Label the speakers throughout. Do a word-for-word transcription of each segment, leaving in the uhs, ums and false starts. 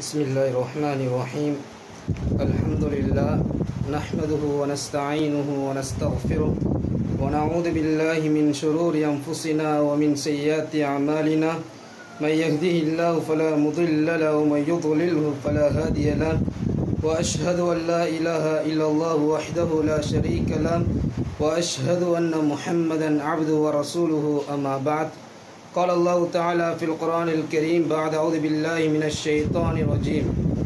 Speaker 1: بسم الله الرحمن الرحيم. الحمد لله نحمده ونستعينه ونستغفره ونعوذ بالله من شرور أنفسنا ومن سيئات أعمالنا. من يهده الله فلا مضل له ومن يضلله فلا هادي له. وأشهد أن لا إله إلا الله وحده لا شريك له وأشهد أن محمدا عبده ورسوله. أما بعد، قال الله تعالى في القرآن الكريم بعد أعوذ بالله من الشيطان الرجيم: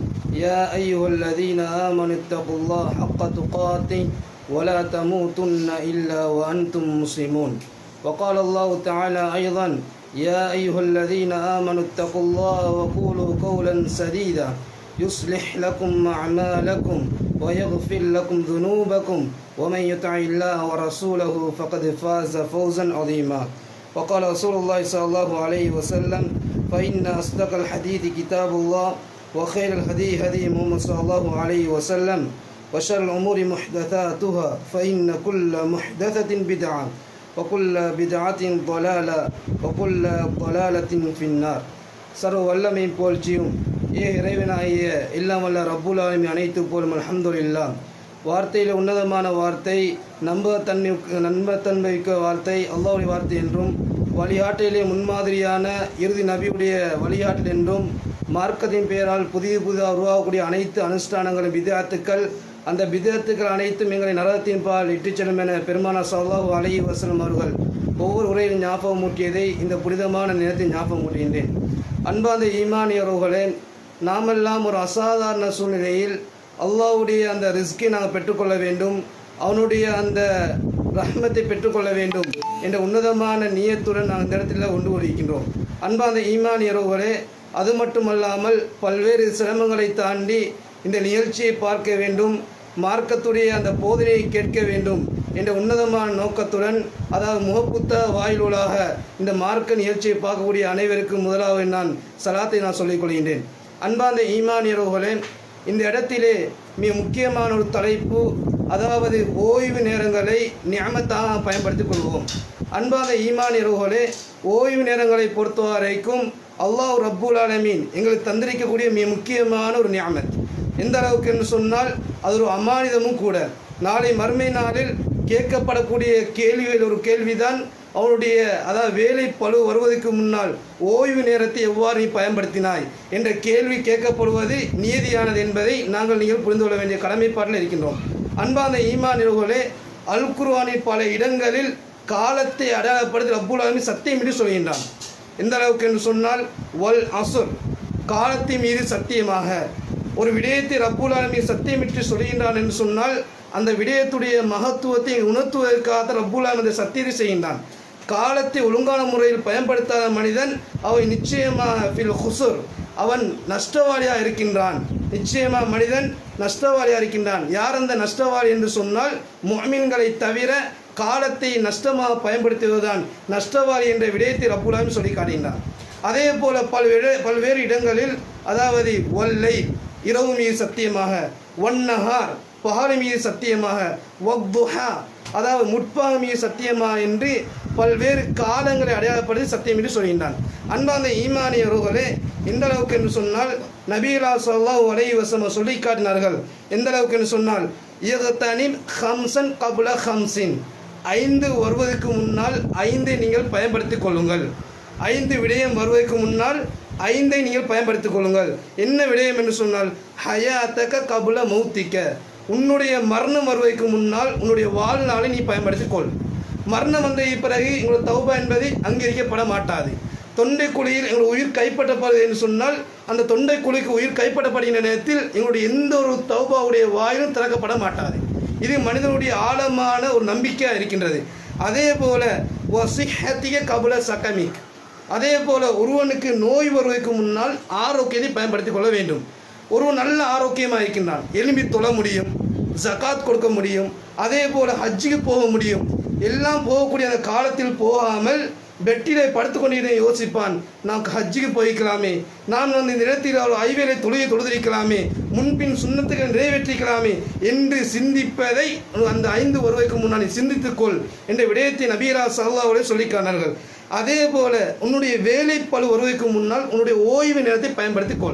Speaker 1: يا أيها الذين آمنوا اتقوا الله حق تقاته ولا تموتن إلا وأنتم مسلمون. وقال الله تعالى أيضا: يا أيها الذين آمنوا اتقوا الله وقولوا قولا سديدا يصلح لكم أعمالكم ويغفر لكم ذنوبكم ومن يطع الله ورسوله فقد فاز فوزا عظيما. وقال رسول الله صلى الله عليه وسلم: فإن أصدق الحديث كتاب الله وخير الهدي هدي محمد صلى الله عليه وسلم وشر الأمور محدثاتها فإن كل محدثة بدعة وكل بدعة ضلالة وكل ضلالة في النار. சர்வ வல்லமையும் புகழ்ச்சியும் ஏ இறைவனாகிய எல்லாம் வல்ல ரப்புல் ஆலமீன் அனைத்து புகழும் அல்ஹம்துலில்லாஹ். வார்த்தையில் உன்னதமான வார்த்தை, நம்பத்தன்மை நண்பத்தன்மைக்க வார்த்தை அல்லாஹ்வுடைய வார்த்தை என்றும், வழிகாட்டிலே முன்மாதிரியான இறுதி நபியுடைய வழிகாட்டல் என்றும், மார்க்கத்தின் பெயரால் புதிய புதிதாக உருவாகக்கூடிய அனைத்து அனுஷ்டானங்களும் பிதஅத்துக்கள், அந்த பிதஅத்துக்கள் அனைத்தும் எங்களை நரகத்தின் பால் இட்டுச் செல்லும் என பெருமானார் ஸல்லல்லாஹு அலைஹி வஸல்லம் அவர்கள் ஒவ்வொரு உரையில் ஞாபகம் ஊட்டியதை இந்த புனிதமான நேரத்தில் ஞாபகம் ஊட்டுகின்றேன். அன்பார்ந்த ஈமானியர்களே, நாமெல்லாம் ஒரு அசாதாரண சூழ்நிலையில் அல்லாஹ்வுடைய அந்த ரிஸ்கை நாங்கள் பெற்றுக்கொள்ள வேண்டும், அவனுடைய அந்த ரஹ்மத்தை பெற்றுக்கொள்ள வேண்டும் என்ற உன்னதமான நியத்துடன் நாங்கள் இந்த இடத்துல கொண்டு வருகின்றோம். அன்பார்ந்த ஈமானியர்களே, அது மட்டுமல்லாமல் பல்வேறு சிரமங்களை தாண்டி இந்த நிகழ்ச்சியை பார்க்க வேண்டும், மார்க்கத்துடைய அந்த போதனையை கேட்க வேண்டும் என்ற உன்னதமான நோக்கத்துடன், அதாவது முகப்புத்த வாயிலூடாக இந்த மார்க்க நிகழ்ச்சியை பார்க்கக்கூடிய அனைவருக்கும் முதலாவது நான் சலாத்தை நான் சொல்லிக் கொள்கின்றேன். அன்பார்ந்த ஈமானியர்களே, இந்த இடத்திலே மிக முக்கியமான ஒரு தலைப்பு, அதாவது ஓய்வு நேரங்களை நிஅமத்தாக பயன்படுத்திக் கொள்வோம். அன்பார்ந்த ஈமானியர்களே, ஓய்வு நேரங்களை பொறுத்தவரைக்கும் அல்லாஹ் ரப்புல் ஆலமீன் எங்களுக்கு தந்திருக்கக்கூடிய மிக முக்கியமான ஒரு நிஅமத். எந்த அளவுக்கு என்று சொன்னால் அது ஒரு அமானிதமும் கூட. நாளை மறுமை நாளில் கேட்கப்படக்கூடிய கேள்வியில் ஒரு கேள்விதான், அவனுடைய அதாவது வேலை பளு வருவதற்கு முன்னால் ஓய்வு நேரத்தை எவ்வாறு நீ பயன்படுத்தினாய் என்ற கேள்வி கேட்கப்படுவது நியதியானது என்பதை நாங்கள் நீங்கள் புரிந்து கொள்ள வேண்டிய கடமைப்பாட்டில் இருக்கின்றோம். அன்பார்ந்த ஈமானியர்களே, அல் குர்ஆனின் பல இடங்களில் காலத்தை அடையாளப்படுத்தி ரப்புல் ஆலமீன் சத்தியமிட்டு சொல்கின்றான். எந்த அளவுக்கு என்று சொன்னால், வல் அஸ்ர், காலத்தின் மீது சத்தியமாக ஒரு விடயத்தை ரப்புல் ஆலமீன் சத்தியமிட்டு சொல்கின்றான் என்று சொன்னால், அந்த விடயத்துடைய மகத்துவத்தை உணர்த்துவதற்காக ரப்புல் ஆலமீன் சத்தியத்தை செய்கின்றான். காலத்தை ஒழுங்கான முறையில் பயன்படுத்தாத மனிதன் அவன் நிச்சயமாக ஃபில் ஹுசுர், அவன் நஷ்டவாளியாக இருக்கின்றான். நிச்சயமாக மனிதன் நஷ்டவாளியாக இருக்கின்றான். யார் அந்த நஷ்டவாளி என்று சொன்னால், முஃமின்களை தவிர காலத்தை நஷ்டமாக பயன்படுத்துவதுதான் நஷ்டவாளி என்ற விடயத்தை ரப்புல் ஆலமீன் சொல்லி காட்டுகின்றான். அதே போல பல்வேறு பல்வேறு இடங்களில், அதாவது வல்லை, இரவு மீது சத்தியமாக, வன்னஹார், பகல் மீது சத்தியமாக, வக்துஹா, அதாவது முற்பகல் மீது சத்தியமாக என்று பல்வேறு காலங்களை அடையாளப்படுத்தி சத்தியம் என்று சொல்கின்றான். அன்பார்ந்த ஈமானியர்களே, எந்த அளவுக்கு என்று சொன்னால், நபிகளா ஸல்லல்லாஹு அலைஹி வஸல்லம் சொல்லி காட்டினார்கள். எந்த அளவுக்கு என்று சொன்னால், இக்தனிம் ஹம்சன் கப்ல ஹம்சின், ஐந்து வருவதற்கு முன்னால் ஐந்தை நீங்கள் பயன்படுத்திக் கொள்ளுங்கள். ஐந்து விடயம் வருவதற்கு முன்னால் ஐந்தை நீங்கள் பயன்படுத்திக் கொள்ளுங்கள். என்ன விடயம் என்று சொன்னால், ஹயாத்தக கபுல மௌத்திக்க, உன்னுடைய மரணம் வருவதற்கு முன்னால் உன்னுடைய வாழ்நாளை நீ பயன்படுத்திக் கொள். மரணம் வந்த பிறகு எங்களுடைய தௌபா என்பது அங்கீகரிக்கப்பட மாட்டாது. தொண்டை குழியில் எங்களுடைய உயிர் கைப்பற்றப்படுது என்று சொன்னால், அந்த தொண்டை குழிக்கு உயிர் கைப்பற்றப்படுகின்ற நேரத்தில் எங்களுடைய எந்த ஒரு தௌபாவுடைய வாயிலும் திறக்கப்பட மாட்டாது. இது மனிதனுடைய ஆழமான ஒரு நம்பிக்கையாக இருக்கின்றது. அதே போல வசிஹத்திக கபுல சகமிக், அதே போல ஒருவனுக்கு நோய் வருவதற்கு முன்னால் ஆரோக்கியத்தை பயன்படுத்திக் கொள்ள வேண்டும். ஒருவன் நல்ல ஆரோக்கியமாக இருக்கின்றான், எலும்பி தொழ முடியும், ஜகாத் கொடுக்க முடியும், அதே போல ஹஜ்ஜுக்கு போக முடியும். எல்லாம் போகக்கூடிய அந்த காலத்தில் போகாமல் பெட்டிலே படுத்துக்கொண்டு யோசிப்பான், நான் ஹஜ்ஜுக்கு போய்க்கலாமே, நான் வந்து இந்த இடத்தில் ஒரு ஐவேளை தொழுகை தொழுதிருக்கலாமே, முன்பின் சுன்னத்துக்களை நிறைவேற்றிக்கலாமே என்று சிந்திப்பதை அந்த ஐந்து வருவதற்கு முன்னாடி சிந்தித்துக்கொள் என்ற விடயத்தை நபியரா ஸல்லல்லாஹு அலைஹி சொல்லி காட்டினார்கள். அதே போல உன்னுடைய வேலை பளு வருவதற்கு முன்னால் உன்னுடைய ஓய்வு நேரத்தை பயன்படுத்திக்கொள்.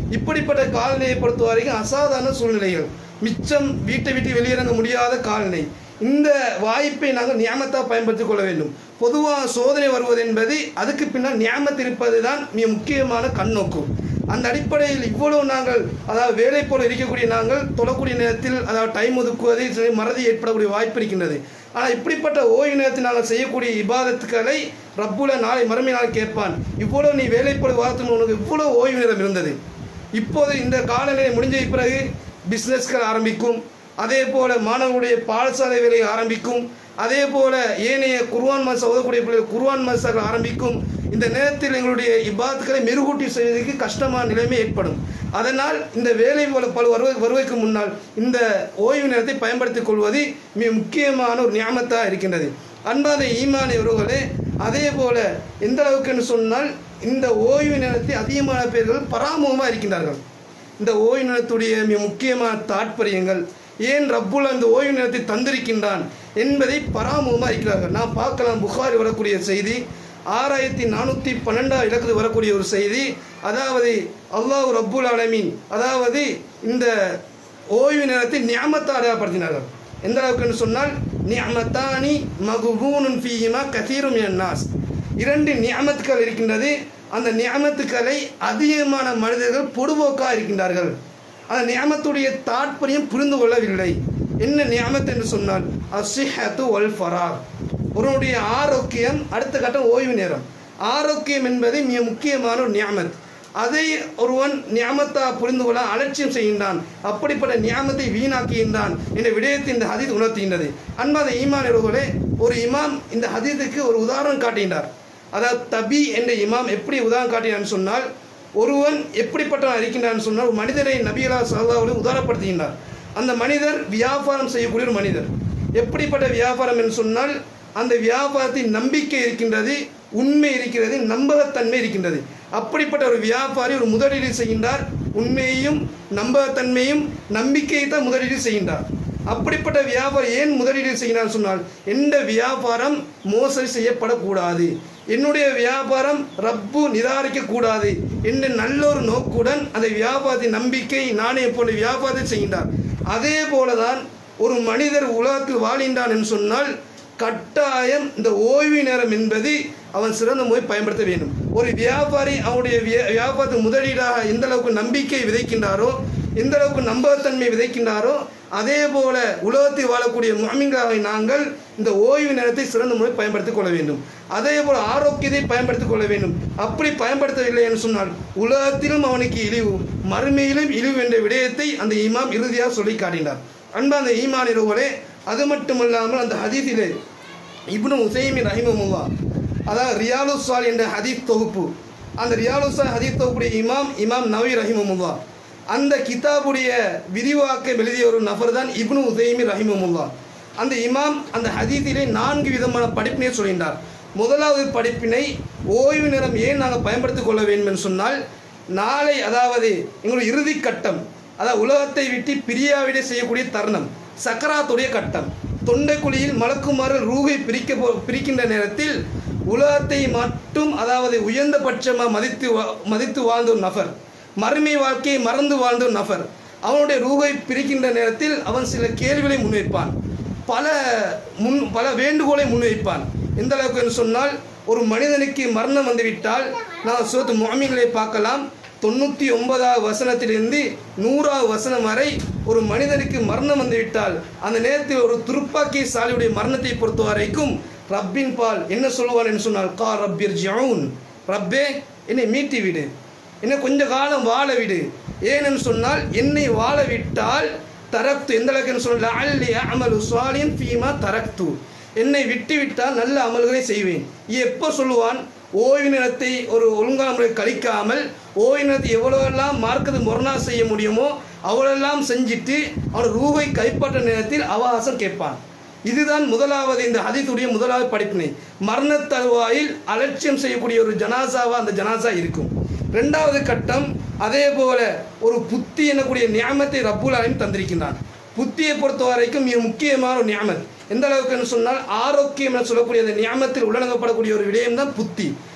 Speaker 1: இப்படிப்பட்ட காலநிலையை பொறுத்த வரைக்கும் அசாதாரண சூழ்நிலைகள், மிச்சம் வீட்டை விட்டு வெளியிறங்க முடியாத காலநிலை. இந்த வாய்ப்பை நாங்கள் நியாமத்தாக பயன்படுத்திக் கொள்ள வேண்டும். பொதுவாக சோதனை வருவது என்பது அதுக்கு பின்னால் நியாமத் இருப்பது தான் மிக முக்கியமான கண்ணோக்கு. அந்த அடிப்படையில் இவ்வளவு நாங்கள் அதாவது வேலை போல இருக்கக்கூடிய நாங்கள் தொழக்கூடிய நேரத்தில் அதாவது டைம் ஒதுக்குவதை மறதி ஏற்படக்கூடிய வாய்ப்பு இருக்கின்றது. ஆனால் இப்படிப்பட்ட ஓய்வு நேரத்தில் நாங்கள் செய்யக்கூடிய இபாதத்துக்களை ரப்புல நாளை மறுமை நாள் கேட்பான், இவ்வளோ நீ வேலை போல வாரத்துக்கு உனக்கு இவ்வளோ ஓய்வு நேரம் இருந்தது. இப்போது இந்த காலநிலை முடிஞ்ச பிறகு பிஸ்னஸ்கள் ஆரம்பிக்கும், அதே போல மாணவர்களுடைய பாடசாலை வேலை ஆரம்பிக்கும், அதே போல ஏனைய குர்ஆன் மஸ் ஓதக்கூடிய பிள்ளைகள் குர்ஆன் மஸ்கள் ஆரம்பிக்கும். இந்த நேரத்தில் எங்களுடைய இபாத்துக்களை மெருகூட்டி செய்வதற்கு கஷ்டமான நிலைமை ஏற்படும். அதனால் இந்த வேலை போல பல வருவ வருவதற்கு முன்னால் இந்த ஓய்வு நேரத்தை பயன்படுத்திக் கொள்வது மிக முக்கியமான ஒரு நியாமத்தாக இருக்கின்றது. அன்பாத ஈமானிய உறவுகளே, அதே போல எந்த அளவுக்கு என்று சொன்னால் இந்த ஓய்வு நேரத்தை அதிகமான பேர்கள் பராமுகமாக இருக்கின்றார்கள். இந்த ஓய்வு நேரத்துடைய மிக முக்கியமான தாற்பயங்கள், ஏன் ரப்புல் அந்த ஓய்வு நேரத்தை தந்திருக்கின்றான் என்பதை பராமுகமாக இருக்கிறார்கள். நாம் பார்க்கலாம், புகாரி வரக்கூடிய செய்தி, ஆறாயிரத்தி நானூற்றி பன்னெண்டாம் இலக்கத்தில் வரக்கூடிய ஒரு செய்தி. அதாவது அல்லாஹ் ரப்புல் ஆலமீன் அதாவது இந்த ஓய்வு நேரத்தை நியாமத்தாக அடையாளப்படுத்தினார்கள். எந்த அளவுக்கு சொன்னால் நியமத்தானி மகுபூனுன் ஃபீஹிமா கதீரும் மினன் நாஸ், இரண்டு நியமத்துக்கள் இருக்கின்றது. அந்த நியமத்துக்களை அதிகமான மனிதர்கள் பொடுபோக்காக இருக்கின்றார்கள். அந்த நியமத்துடைய தாற்பயம் புரிந்து கொள்ளவில்லை. என்ன நியமத் என்று சொன்னால் அஸ்ஸிஹத்து வல் ஃபராக், ஒருவனுடைய ஆரோக்கியம், அடுத்த கட்டம் ஓய்வு நேரம். ஆரோக்கியம் என்பது மிக முக்கியமான ஒரு நியமத். அதை ஒருவன் நியாமத்தா புரிந்து கொள்ள அலட்சியம் செய்கின்றான், அப்படிப்பட்ட நியாமத்தை வீணாக்குகின்றான் என்ற விடயத்தை இந்த ஹதீஸ் உணர்த்துகின்றது. அன்பாத ஈமானியர்களே, ஒரு இமாம் இந்த ஹதீஸுக்கு ஒரு உதாரணம் காட்டுகின்றார். அதாவது தபி என்ற இமாம் எப்படி உதாரணம் காட்டினான்னு சொன்னால், ஒருவன் எப்படிப்பட்டவன் இருக்கின்றான்னு சொன்னால் ஒரு மனிதரை நபிகளா ஸல்லல்லாஹு அலைஹி வஸல்லம் உதாரணப்படுத்துகின்றார். அந்த மனிதர் வியாபாரம் செய்யக்கூடிய ஒரு மனிதர். எப்படிப்பட்ட வியாபாரம் என்று சொன்னால், அந்த வியாபாரத்தின் நம்பிக்கை இருக்கின்றது, உண்மை இருக்கிறது, நம்பகத்தன்மை இருக்கின்றது. அப்படிப்பட்ட ஒரு வியாபாரி ஒரு முதலீடு செய்கின்றார், உண்மையையும் நம்பகத்தன்மையும் நம்பிக்கையை தான் முதலீடு செய்கின்றார். அப்படிப்பட்ட வியாபாரம் ஏன் முதலீடு செய்கிறார் சொன்னால், எந்த வியாபாரம் மோசடி செய்யப்படக்கூடாது, என்னுடைய வியாபாரம் ரப்பு நிராகரிக்க கூடாது என்ற நல்ல ஒரு நோக்குடன் அந்த வியாபாரத்தின் நம்பிக்கை நாணய போன்ற வியாபாரத்தை செய்கின்றார். அதே போலதான் ஒரு மனிதர் உலகத்தில் வாழ்கின்றான் என்று சொன்னால் கட்டாயம் இந்த ஓய்வு நேரம் என்பது அவன் சிறந்த முறை பயன்படுத்த வேண்டும். ஒரு வியாபாரி அவனுடைய வியாபாரத்துக்கு முதலீடாக எந்த அளவுக்கு நம்பிக்கை விதைக்கின்றாரோ, எந்த அளவுக்கு நம்பகத்தன்மை விதைக்கின்றாரோ, அதே போல உலகத்தில் வாழக்கூடிய முஃமின்களாக நாங்கள் இந்த ஓய்வு நேரத்தை சிறந்த முறை பயன்படுத்திக் கொள்ள வேண்டும். அதே போல ஆரோக்கியத்தை பயன்படுத்திக் கொள்ள வேண்டும். அப்படி பயன்படுத்தவில்லை என்று சொன்னால் உலகத்திலும் அவனுக்கு இழிவு, மறுமையிலும் இழிவு என்ற விடயத்தை அந்த இமாம் இறுதியாக சொல்லி காட்டினார். அன்பா அந்த ஈமானியர்களே, அது மட்டுமல்லாமல் அந்த ஹதீஸிலே இப்னு உஸைமீன் ரஹிமஹுல்லாஹ், அதாவது ரியாலுஸ் ஸாலிஹீன் என்ற ஹதீஸ் தொகுப்பு, அந்த ரியாலுஸ் ஸாலிஹீன் ஹதீஸ் தொகுப்புடைய இமாம் இமாம் நவவி ரஹிமஹுல்லாஹ், அந்த கிதாபுடைய விரிவாக்கம் எழுதிய ஒரு நபர் தான் இப்னு உஸைமீன் ரஹிமஹுல்லாஹ். அந்த இமாம் அந்த ஹதீஸிலே நான்கு விதமான படிப்பினை சொல்கின்றார். முதலாவது படிப்பினை, ஓய்வு நேரம் ஏன் நாங்கள் பயன்படுத்திக் கொள்ள வேண்டும் என்று சொன்னால், நாளை அதாவது எங்களுடைய இறுதி கட்டம், அதாவது உலகத்தை விட்டு பிரியாவிட செய்யக்கூடிய தருணம், சக்கராத்துடைய கட்டம், தொண்டைக்குழியில் மலக்குமார்கள் ரூகை பிரிக்க பிரிக்கின்ற நேரத்தில் உலகத்தை மட்டும் அதாவது உயர்ந்த பட்சமாக மதித்து மதித்து வாழ்ந்த ஒரு நபர், மறுமை வாழ்க்கையை மறந்து வாழ்ந்த ஒரு நபர், அவனுடைய ரூகை பிரிக்கின்ற நேரத்தில் அவன் சில கேள்விகளை முன்வைப்பான், பல முன் பல வேண்டுகோளை முன்வைப்பான். எந்த அளவுக்கு என்று சொன்னால், ஒரு மனிதனுக்கு மரணம் வந்துவிட்டால் நான் சூரத்து முஃமின்களை பார்க்கலாம், தொண்ணூற்றி ஒன்பதாவது வசனத்திலிருந்து நூறாவது வசனம் வரை ஒரு மனிதனுக்கு மரணம் வந்துவிட்டால் அந்த நேரத்தில் ஒரு துருப்பாக்கி சாலியுடைய மரணத்தை பொறுத்த வரைக்கும் ரப்பின் பால் என்ன சொல்லுவார் என்று சொன்னால், கா ரப்பிர் ஜவுன், ரப்பே என்னை மீட்டி விடு, என்னை கொஞ்ச காலம் வாழ விடு. ஏனென்று சொன்னால் என்னை வாழ விட்டால் தரக்து, எந்த அளவுக்கு சொன்னால் அல்லி அமலு சாலின் ஃபீமா தரக்து, என்னை விட்டு விட்டால் நல்ல அமல்களை செய்வேன். எப்போ சொல்லுவான்? ஓய்வு நேரத்தை ஒரு ஒழுங்கான முறை கழிக்காமல் ஓய்வு நேரத்தை எவ்வளவெல்லாம் மார்க்கது முரணா செய்ய முடியுமோ அவ்வளெல்லாம் செஞ்சுட்டு அவன் ரூவை கைப்பற்ற நேரத்தில் அவகாசம் கேட்பான். இதுதான் முதலாவது இந்த ஹதீஸுடைய முதலாவது படிப்பினை. மரண தருவாயில் அலட்சியம் செய்யக்கூடிய ஒரு ஜனாசாவாக அந்த ஜனாசா இருக்கும். ரெண்டாவது கட்டம், அதே போல ஒரு புத்தி எனக்கூடிய நியாமத்தை ரப்புல் ஆலமீன் தந்திருக்கின்றான். புத்தியை பொறுத்த வரைக்கும் மிக முக்கியமான ஒரு நியாமத். எந்த அளவுக்கு சொன்னால், ஆரோக்கியம் என சொல்லக்கூடிய அந்த நியாமத்தில் உள்ளடங்கப்படக்கூடிய ஒரு விடயம் தான் புத்தி.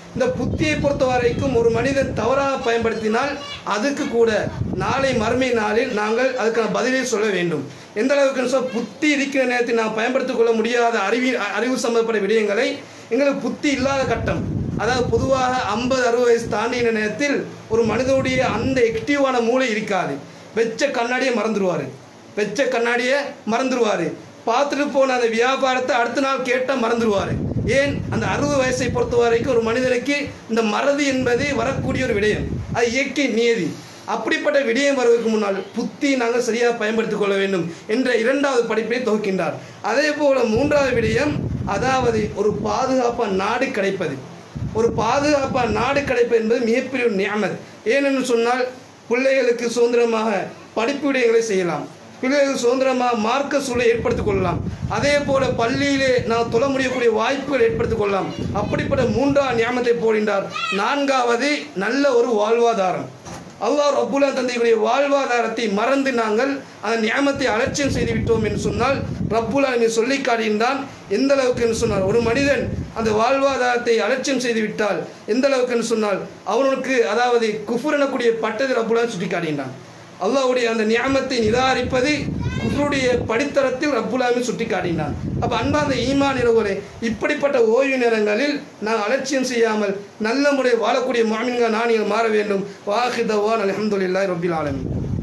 Speaker 1: இந்த புத்தியை பொறுத்த வரைக்கும் ஒரு மனிதன் தவறாக பயன்படுத்தினால் அதுக்கு கூட நாளை மறுமை நாளில் நாங்கள் அதுக்கான பதிலை சொல்ல வேண்டும். எந்த அளவுக்கு சொல் புத்தி இருக்கிற நேரத்தில் நாம் பயன்படுத்திக் கொள்ள முடியாத அறிவி அறிவு சம்பந்தப்பட்ட விடயங்களை எங்களுக்கு புத்தி இல்லாத கட்டம், அதாவது பொதுவாக ஐம்பது அறுபது வயசு தாண்டின நேரத்தில் ஒரு மனிதனுடைய அந்த ஆக்டிவான மூளை இருக்காது. வெச்ச கண்ணாடியை மறந்துடுவார், வெச்ச கண்ணாடியை மறந்துடுவார். பார்த்துட்டு போன அந்த வியாபாரத்தை அடுத்த நாள் கேட்டால் மறந்துடுவார். ஏன்? அந்த அறுபது வயசை பொறுத்த வரைக்கும் ஒரு மனிதனுக்கு இந்த மறதி என்பது வரக்கூடிய ஒரு விடயம், அது இயற்கை நியதி. அப்படிப்பட்ட விடயம் வருவதற்கு முன்னால் புத்தி நாங்கள் சரியாக பயன்படுத்திக் கொள்ள வேண்டும் என்ற இரண்டாவது படிப்பை தொகுக்கின்றார். அதே போல மூன்றாவது விடயம், அதாவது ஒரு பாதுகாப்பான நாடு கிடைப்பது. ஒரு பாதுகாப்பான நாடு கிடைப்பது என்பது மிகப்பெரிய ஒரு நியமத். ஏனென்று சொன்னால் பிள்ளைகளுக்கு சுதந்திரமாக படிப்பு விடயங்களை செய்யலாம், பிள்ளைகளுக்கு சுதந்திரமாக மார்க்க சூழலை ஏற்படுத்திக் கொள்ளலாம், அதே போல பள்ளியிலே நாம் தொழ முடியக்கூடிய வாய்ப்புகள் ஏற்படுத்திக் கொள்ளலாம். அப்படிப்பட்ட மூன்றாவது நியமத்தை போகின்றார். நான்காவது நல்ல ஒரு வாழ்வாதாரம். அல்லாஹ் ரப்புல் ஆலமீன் தந்தையுடைய வாழ்வாதாரத்தை மறந்து நாங்கள் அந்த நியமத்தை அலட்சியம் செய்து விட்டோம் என்று சொன்னால் ரப்புல் ஆலமீன் சொல்லி காட்டுகின்றான். எந்த அளவுக்கு என்று சொன்னால் ஒரு மனிதன் அந்த வாழ்வாதாரத்தை அலட்சியம் செய்து விட்டால் எந்த அளவுக்கு என்று சொன்னால் அவனுக்கு அதாவது குஃபர் எனக்கூடிய பட்டத்தை ரப்புல் ஆலமீன் சுட்டி காட்டுகின்றான். அல்லாஹ்வுடைய அந்த நியமத்தை நிராகரிப்பது குஃபருடைய படித்தரத்தில் ரப்புல் ஆலமீன் சுட்டி காட்டினான். அப்போ அன்பார்ந்த ஈமான் இரவுகளே, இப்படிப்பட்ட ஓய்வு நேரங்களில் நாம் அலட்சியம் செய்யாமல் நல்ல முறையில் வாழக்கூடிய முஃமின்கள் நாங்கள் மாற வேண்டும். வாஹிர் தஅவானா அல்ஹம்துலில்லாஹி ரப்பில் ஆலமீன்.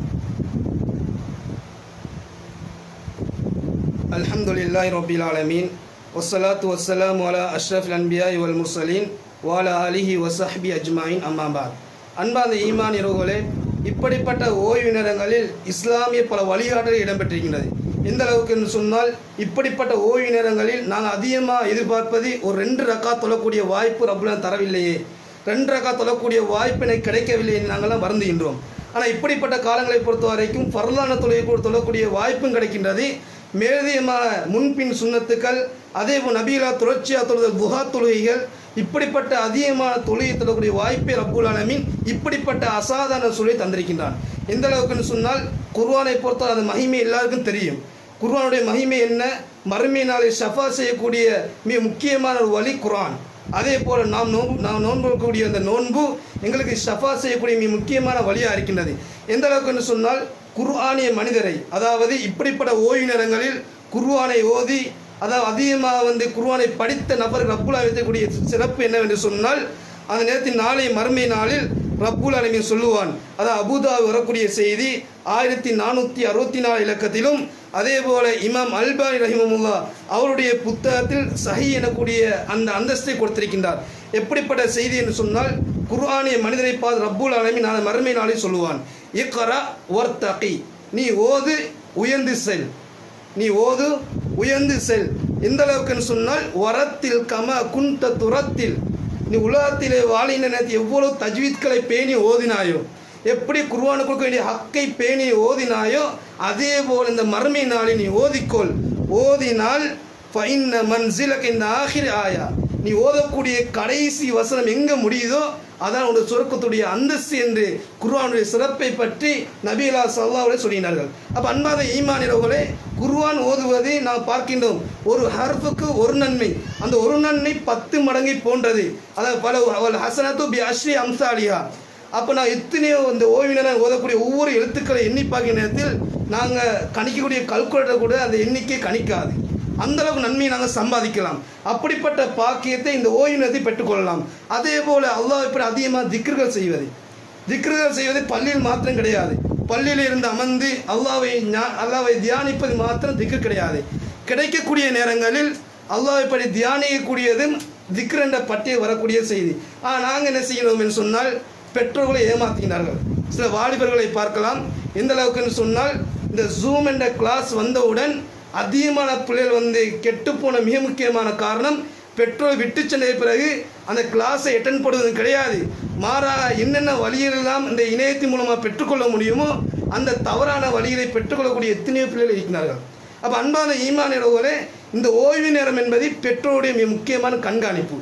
Speaker 1: அல்ஹம்துலில்லாஹி ரப்பில் ஆலமீன் வஸ்ஸலாத்து வஸ்ஸலாமு அலா அஷ்ரஃபில் அன்பியாஇ வல் முர்சலீன் வ அலா ஆலிஹி வ ஸஹ்பிஹி அஜ்மாயின். அம்மா பஅத். அன்பார்ந்த ஈமான் இரவுகளே, இப்படிப்பட்ட ஓய்வு நேரங்களில் இஸ்லாமிய பல வழிகாட்டல் இடம்பெற்றிருக்கின்றது. எந்த அளவுக்கு என்று சொன்னால் இப்படிப்பட்ட ஓய்வு நேரங்களில் நாங்கள் அதிகமாக எதிர்பார்ப்பது ஒரு ரெண்டு ரக்கா தொழக்கூடிய வாய்ப்பு ரப்புல் ஆலமீன் தரவில்லையே, ரெண்டு ரக்கா தொழக்கூடிய வாய்ப்பு எனக்கு கிடைக்கவில்லை என்று நாங்கள்லாம் வருந்துகின்றோம். ஆனால் இப்படிப்பட்ட காலங்களை பொறுத்த வரைக்கும் ஃபர்லான தொழுகை தொழக்கூடிய வாய்ப்பும் கிடைக்கின்றது. மேலதிகமாக முன்பின் சுன்னத்துக்கள், அதே போல் நபிகளா தொடர்ச்சியா தொழுதல், துஹா தொழுகைகள், இப்படிப்பட்ட அதிகமான தொழுகை தொழக்கூடிய வாய்ப்பை ரப்புல் ஆலமீன் இப்படிப்பட்ட அசாதாரண சூழலை தந்திருக்கின்றான். எந்த அளவுக்குன்னு சொன்னால் குர்ஆனை பொறுத்த அந்த மகிமை எல்லாருக்கும் தெரியும். குர்ஆனுடைய மகிமை என்ன? மறுமை நாளை ஷஃபா செய்யக்கூடிய மிக முக்கியமான ஒரு வழி குர்ஆன். அதே போல் நாம் நோன்பு நாம் நோன்பு இருக்கக்கூடிய அந்த நோன்பு எங்களுக்கு ஷஃபா செய்யக்கூடிய மிக முக்கியமான வழியாக இருக்கின்றது. எந்த அளவுக்குன்னு சொன்னால் குர்ஆனிய மனிதரை, அதாவது இப்படிப்பட்ட ஓய்வு நேரங்களில் குர்ஆனை ஓதி அதாவது அதிகமாக வந்து குர்ஆனை படித்த நபர் ரப்புல் ஆலமீன் வைக்கக்கூடிய சிறப்பு என்னவென்று சொன்னால் அந்த நேரத்தின் நாளை மறுமை நாளில் ரப்புல் ஆலமீன் சொல்லுவான். அதாவது அபூதாவில் வரக்கூடிய செய்தி ஆயிரத்தி நானூற்றி அறுபத்தி நாலு இலக்கத்திலும், அதே போல இமாம் அல்பானி ரஹிமஹுல்லாஹ் அவருடைய புத்தகத்தில் சஹீஹ் எனக்கூடிய அந்த அந்தஸ்தை கொடுத்திருக்கின்றார். எப்படிப்பட்ட செய்தி என்று சொன்னால் குர்ஆனிய மனிதரை பார்த்து ரப்புல் ஆலமீன் நாளை மறுமை நாளில் சொல்லுவான், இக்ரா வர்தகி, நீ ஓது உயர்ந்து செல், நீ ஓது உயர்ந்து செல். எந்த அளவுக்குன்னு சொன்னால் வரத்தில் கம குந்த துரத்தில், நீ உலகத்திலே வாழின நேரத்தில் எவ்வளவு தஜ்வீத்களை பேணி ஓதினாயோ, எப்படி குர்ஆனுக்கு கொடுக்க வேண்டிய ஹக்கை பேணி ஓதினாயோ, அதே போல் இந்த மறுமை நாளில் நீ ஓதிக்கொள். ஓதினால் ஃபைன்ன மன்சிலக இந்த ஆகிர் ஆயா, நீ ஓதக்கூடிய கடைசி வசனம் எங்கே முடியுதோ அதான் உடைய சொர்க்கத்துடைய அந்தஸ்து என்று குர்ஆனுடைய சிறப்பை பற்றி நபிகளா ஸல்லல்லாஹு அலைஹி சொல்லினார்கள். அப்போ அன்பாத ஈமானியர்களே, குர்ஆன் ஓதுவதை நாம் பார்க்கின்றோம். ஒரு ஹர்ஃபுக்கு ஒரு நன்மை, அந்த ஒரு நன்மை பத்து மடங்கை போன்றது. அதாவது பல ஹசனத்து பி அஷ்ரி அம்சாலிஹா. அப்போ நான் எத்தனையோ இந்த ஓய்வு நேரம் ஓதக்கூடிய ஒவ்வொரு எழுத்துக்களை எண்ணி பார்க்கிற நேரத்தில் நாங்கள் கணிக்கக்கூடிய கல்குலேட்டர் கூட அந்த எண்ணிக்கை கணிக்காது. அந்த அளவுக்கு நன்மையை நாங்கள் சம்பாதிக்கலாம். அப்படிப்பட்ட பாக்கியத்தை இந்த ஓய்வு நேரத்தை பெற்றுக்கொள்ளலாம். அதே போல் அல்லாஹ் இப்படி அதிகமாக திக்ர்கள் செய்வது, திக்ர்கள் செய்வது பள்ளியில் மாத்திரம் கிடையாது. பள்ளியில் இருந்து அமர்ந்து அல்லாஹ்வை அல்லாஹ்வை தியானிப்பது மாத்திரம் திக்ர் கிடையாது. கிடைக்கக்கூடிய நேரங்களில் அல்லாஹ் இப்படி தியானிக்கக்கூடியதும் திக்ர் என்ற பட்டியல் வரக்கூடிய செய்தி. ஆனால் நாங்கள் என்ன செய்யணும் என்று சொன்னால் பெற்றோர்களை ஏமாற்றுகிறார்கள். சில வாலிபர்களை பார்க்கலாம். எந்த அளவுக்குன்னு சொன்னால் இந்த ஜூம் என்ற கிளாஸ் வந்தவுடன் அதிகமான பிள்ளைகள் வந்து கெட்டுப்போன மிக முக்கியமான காரணம் பெற்றோர் விட்டு சென்ற பிறகு அந்த கிளாஸை அட்டென்ட் பண்ணுவது கிடையாது. மாறாக என்னென்ன வழிகளெல்லாம் இந்த இணையத்தின் மூலமாக பெற்றுக்கொள்ள முடியுமோ அந்த தவறான வழிகளை பெற்றுக்கொள்ளக்கூடிய எத்தனையோ பிள்ளைகள் இருக்கிறார்கள். அப்போ அன்பான ஈமானியர்களே, இந்த ஓய்வு நேரம் என்பது பெற்றோருடைய மிக முக்கியமான கண்காணிப்பு.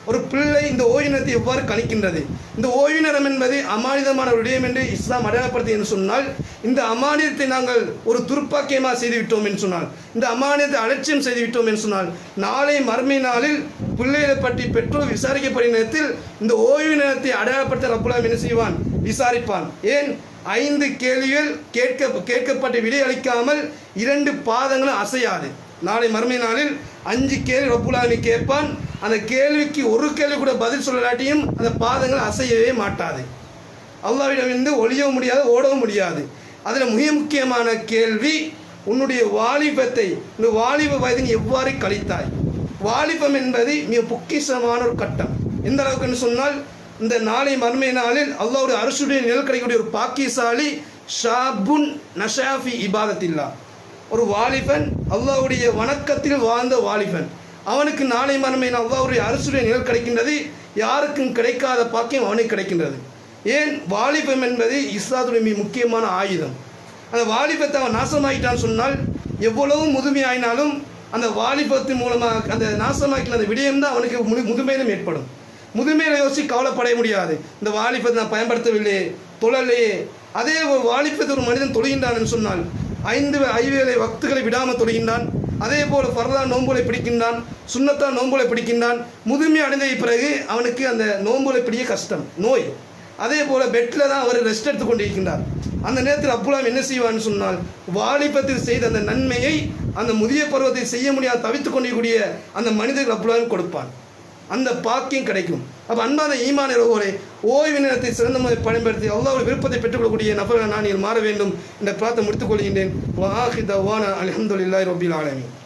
Speaker 1: ஒரு பிள்ளை இந்த ஓய்வு நேரத்தை எவ்வாறு கணிக்கின்றது? இந்த ஓய்வு நேரம் என்பது அமானிதமான ஒரு விடயம் என்று இஸ்லாம் அடையாளப்படுத்தி என்று சொன்னால், இந்த அமானியத்தை நாங்கள் ஒரு துர்ப்பாக்கியமாக செய்துவிட்டோம் என்று சொன்னால், இந்த அமானியத்தை அலட்சியம் செய்துவிட்டோம் என்று சொன்னால், நாளை மறுமை நாளில் பிள்ளைகளை பற்றி பெற்றோர் விசாரிக்கப்படும் நேரத்தில் இந்த ஓய்வு நேரத்தை அடையாளப்படுத்த ரப்புல் ஆலமீன் என்ன செய்வான்? விசாரிப்பான். ஏன்? ஐந்து கேள்விகள் கேட்க கேட்கப்பட்ட விடை அளிக்காமல் இரண்டு பாதங்களும் அசையாது. நாளை மறுமை நாளில் அஞ்சு கேள்வி ரப்புல் ஆலமீன் கேட்பான். அந்த கேள்விக்கு ஒரு கேள்வி கூட பதில் சொல்லலாட்டியும் அந்த பாதங்கள் அசையவே மாட்டாது. அல்லாஹ்விடமிருந்து ஒளியவும் முடியாது, ஓடவும் முடியாது. அதில் மிக முக்கியமான கேள்வி, உன்னுடைய வாலிபத்தை, இந்த வாலிப வயதின் எவ்வாறு கழித்தாய்? வாலிபம் என்பது மிக பொக்கிஷமான ஒரு கட்டம். எந்த அளவுக்குன்னு சொன்னால், இந்த நாளை மறுமை நாளில் அல்லாஹ்வுடைய அரசுடைய நிழல் கிடைக்கக்கூடிய ஒரு பாக்கியசாலி ஷாபுன் நஷாஃபி இபாதத்தில்லா, ஒரு வாலிபன் அல்லாஹ்வுடைய வணக்கத்தில் வாழ்ந்த வாலிபன். அவனுக்கு நாளை மறுமை அல்லாஹ்வுடைய அரசுடைய நிழல் கிடைக்கின்றது. யாருக்கும் கிடைக்காத பாக்கியம் அவனுக்கு கிடைக்கின்றது. ஏன்? வாலிபம் என்பது இஸ்லாத்துடைய மிக முக்கியமான ஆயுதம். அந்த வாலிபத்தை அவன் நாசமாகிட்டான்னு சொன்னால், எவ்வளவு முதுமையாயினாலும் அந்த வாலிபத்தின் மூலமாக அந்த நாசமாக்கின அந்த விடயம்தான் அவனுக்கு முது முதுமையிலும் ஏற்படும். முதுமையில யோசிச்சு கவலைப்பட முடியாது. இந்த வாலிபத்தை நான் பயன்படுத்தவில்லையே, தொழலையே. அதே ஒரு வாலிபத்தை ஒரு மனிதன் தொழுகின்றான் சொன்னால், ஐந்து ஐவேளை வக்துகளை விடாமல் தொழுகின்றான். அதே போல் ஃபர்தா நோன்புகளை பிடிக்கின்றான், சுன்னத்தா நோன்புகளை பிடிக்கின்றான். முதுமை அடைந்த பிறகு அவனுக்கு அந்த நோன்புகளை பிடிக்க கஷ்டம், நோய். அதே போல் பெட்டில் தான் அவர் ரெஸ்ட் எடுத்து கொண்டிருக்கின்றார். அந்த நேரத்தில் ரப்புல் ஆலமீன் என்ன செய்வான்னு சொன்னால், வாலிபத்தில் செய்த அந்த நன்மையை அந்த முதிய பருவத்தை செய்ய முடியாது தவித்து கொண்டிருக்கூடிய அந்த மனிதர்கள் ரப்புல் ஆலமீன் கொடுப்பான். அந்த பாக்கியம் கிடைக்கும். அப்போ அன்பான ஈமான் இரவோரே, ஓய்வு நேரத்தை சிறந்த முறையில் பயன்படுத்தி அல்லாஹ்வுடைய விருப்பத்தை பெற்றுக்கொள்ளக்கூடிய நபர்கள் நான் மாற வேண்டும் என்ற பிரார்த்தனை முடித்துக் கொள்கின்றேன். வ ஆகிரு தஅவானா அல்ஹம்துலில்லாஹி ரப்பில் ஆலமீன்.